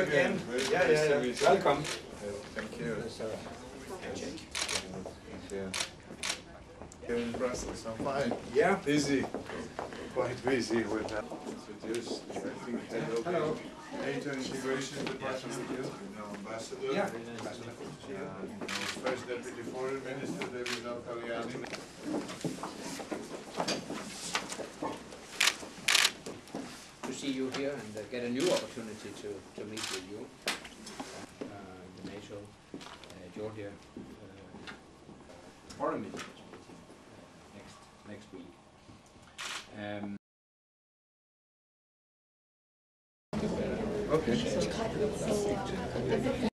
again. Yeah, yeah. Welcome. Thank you. Here in Brussels, I'm fine. Yeah. Busy. Quite busy with that. Introduce, I think, Hello. NATO Integration Department, now Ambassador. Yeah. First Deputy Foreign Minister, David Al-Kaliani. To see you here and get a new opportunity to meet with you. The NATO-Georgia foreign ministers next week. Okay.